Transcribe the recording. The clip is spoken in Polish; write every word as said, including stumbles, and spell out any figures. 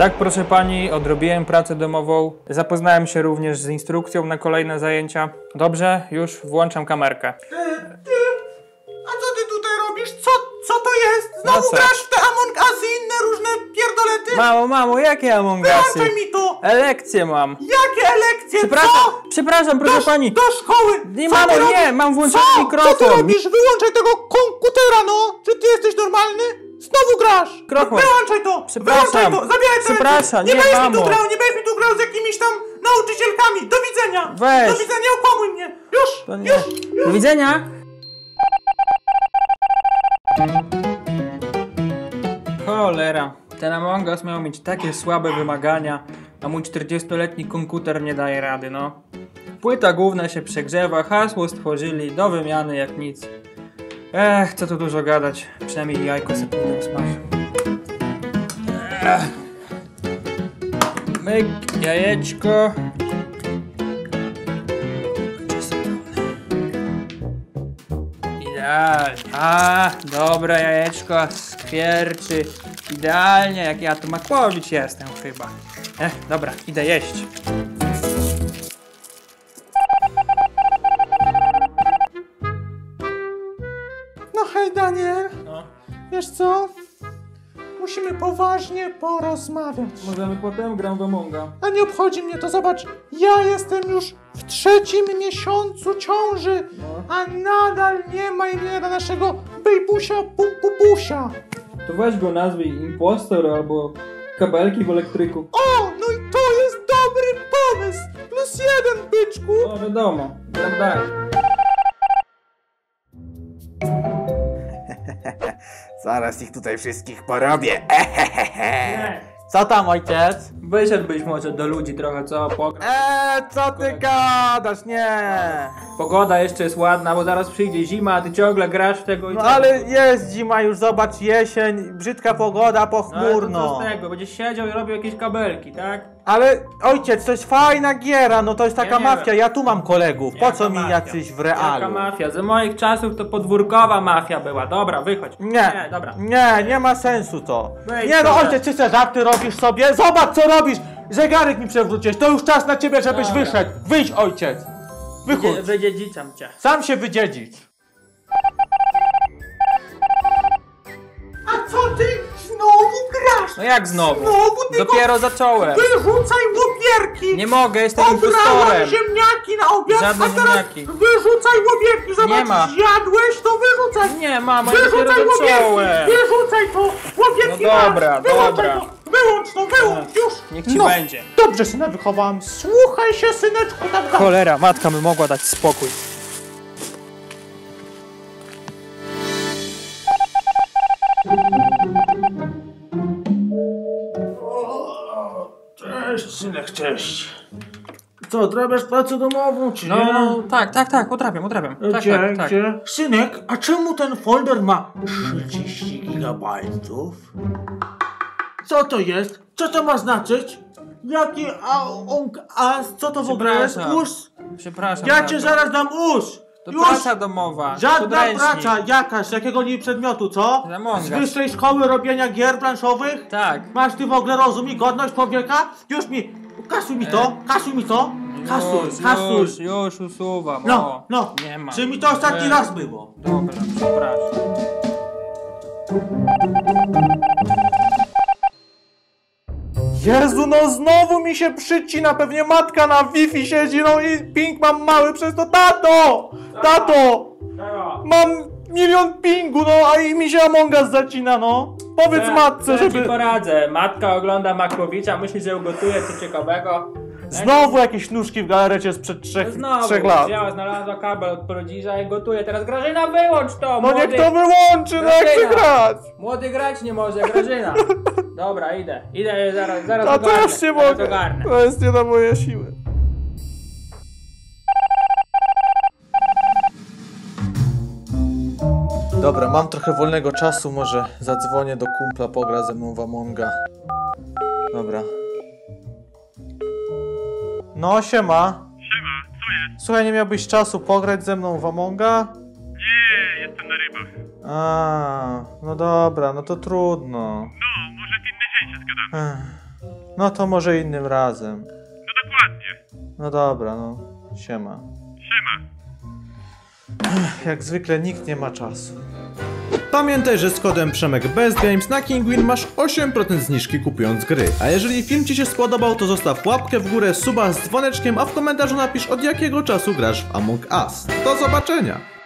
Tak, proszę pani, odrobiłem pracę domową. Zapoznałem się również z instrukcją na kolejne zajęcia. Dobrze, już włączam kamerkę. Ty, ty, a co ty tutaj robisz? Co, co to jest? Znowu No grasz w te Among Us i inne różne pierdolety? Mamo, mamo, jakie Among Usy? Wyłączaj mi to! Elekcje mam. Jakie lekcje? Przepraszam, Co? przepraszam, proszę do, pani. Do szkoły! Nie, co mamo, ty nie, robisz? mam włączony co? mikrofon. Co ty robisz? Wyłączaj tego komputera, no! Czy ty jesteś normalny? Znowu grasz! Mikrofon. Wyłączaj to! Przepraszam. Wyłączaj to! Zabieraj to! Przepraszam, nie, nie, będziesz mi mamo. tu grał, nie będziesz mi tu grał z jakimiś tam nauczycielkami! Do widzenia! Weź. Do widzenia, okłamuj mnie! Już! To nie. Już! Już! Do widzenia. Cholera. Ten Among Us miał mieć takie słabe wymagania, a mój czterdziestoletni komputer nie daje rady, no. Płyta główna się przegrzewa, hasło stworzyli, do wymiany jak nic. Ech, co tu dużo gadać. Przynajmniej jajko sobie pójdę usmażę. Ech. Myk, jajeczko. Idealnie. A, dobre jajeczko, skwierczy. Idealnie, jak ja tu Makłowicz jestem chyba. Ech, dobra, idę jeść. No hej, Daniel. No, Wiesz co? Musimy poważnie porozmawiać. możemy potem gram w Amonga. A nie obchodzi mnie to, zobacz. Ja jestem już w trzecim miesiącu ciąży, No. a nadal nie ma imienia naszego bejbusia pumpubusia. To weź go nazwij impostor albo kabelki w elektryku. O, no i to jest dobry pomysł. Plus jeden, byczku. No wiadomo, tak dalej. Zaraz ich tutaj wszystkich porobię. Nie. Co tam, ojciec? Wyszedłbyś może do ludzi trochę, co? Pogra. Eee, co ty gadasz? Nie. Pogoda jeszcze jest ładna, bo zaraz przyjdzie zima, a ty ciągle grasz w tego i No tego. ale jest zima już, zobacz, jesień, brzydka pogoda, No, ale to pochmurno. co z tego? Będziesz siedział i robił jakieś kabelki, tak? Ale ojciec, to jest fajna giera, no to jest taka Ja nie mafia, wiem. ja tu mam kolegów, po Jaka co mi mafia? jacyś w Jaka realu? mafia? Za moich czasów to podwórkowa mafia była. Dobra, wychodź. Nie, Nie, dobra. nie, nie ma sensu to. Wejdź Nie no sobie. ojciec, ty se żarty robisz sobie? Zobacz co robisz! Zegarek mi przewróciłeś, to już czas na ciebie, żebyś Dobra. wyszedł. Wyjdź ojciec, wychodź, Wydzie- Wydziedziczam cię. sam się wydziedzić. A co ty znowu grasz? No jak znowu? Znowu ty Dopiero zacząłem. Wyrzucaj łopierki! Nie mogę, jestem Obrałam impostorem. ziemniaki na obiad, Żadne a teraz ziemniaki. wyrzucaj łopierki, zobacz, Nie ma. zjadłeś, to wyrzucaj! Nie, mama, ja Wyrzucaj dopiero łopierki! zacząłem. Wyrzucaj to! Łopierki No masz! dobra, Wyłączaj dobra. to! Wyłącz to, wyłącz, już! Niech ci no, będzie. Dobrze syna wychowałam, słuchaj się syneczku, tam dalej. Cholera, matka mi mogła dać spokój. Cześć synek, cześć. Co, odrabiasz pracę domową, czy No, nie? no, tak, tak, tak, odrabiam, odrabiam. Tak, Gdzie, tak, tak. gdzie? Synek, a czemu ten folder ma trzydzieści gigabajtów? Co to jest? Co to ma znaczyć? Jaki Among Us? Co to w ogóle jest? Przepraszam. Us? Przepraszam. Ja tato. cię zaraz dam us! To Już! praca domowa. Żadna podręcznik. praca, jakaś, jakiego nie przedmiotu, co? Among Z Us. wyższej szkoły robienia gier planszowych? Tak. Masz ty w ogóle rozum i godność człowieka? Już mi, kasuj mi to, kasuj mi to, kasuj, Już, kasuj. już, już usuwam. No, o. no, Nie ma. czy mi to ostatni Nie. raz było? Dobra, przepraszam. Jezu, no znowu mi się przycina, pewnie matka na Wi-Fi siedzi, no i ping mam mały przez to. Tato! Tato! Mam milion pingu, no a i mi się Among Us zacina, no. Powiedz matce, Ja ci żeby... poradzę. Matka ogląda Makłowicza, myśli, że ugotuje coś ciekawego. Znowu jakieś nóżki w galarecie sprzed trzech, Znowu, trzech lat. wzięła, znalazła kabel od prodziża i gotuje. Teraz Grażyna, wyłącz to! No młody, niech to wyłączy, no jak chcę Grażyna. grać. Młody grać nie może, Grażyna. Dobra, idę. Idę, zaraz, zaraz A to ogarnę. już nie zaraz mogę. ogarnę. To jest nie na moje siły. Dobra, mam trochę wolnego czasu, może zadzwonię do kumpla, pogra ze mną w Amonga. Dobra. No, siema. Siema, co jest? Słuchaj, nie miałbyś czasu pograć ze mną w Amonga? Nie, jestem na rybach. A, no dobra, no to trudno. No, może w inny dzień się zgadamy. Ech. No to może innym razem. No dokładnie. No dobra, no. Siema. Siema. Jak zwykle nikt nie ma czasu. Pamiętaj, że z kodem Przemek Best Games na Kinguin masz osiem procent zniżki kupując gry. A jeżeli film Ci się spodobał, to zostaw łapkę w górę, suba z dzwoneczkiem, a w komentarzu napisz, od jakiego czasu grasz w Among Us. Do zobaczenia!